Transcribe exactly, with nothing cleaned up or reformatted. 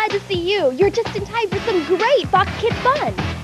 glad to see you. You're just in time for some great Fox Kids fun.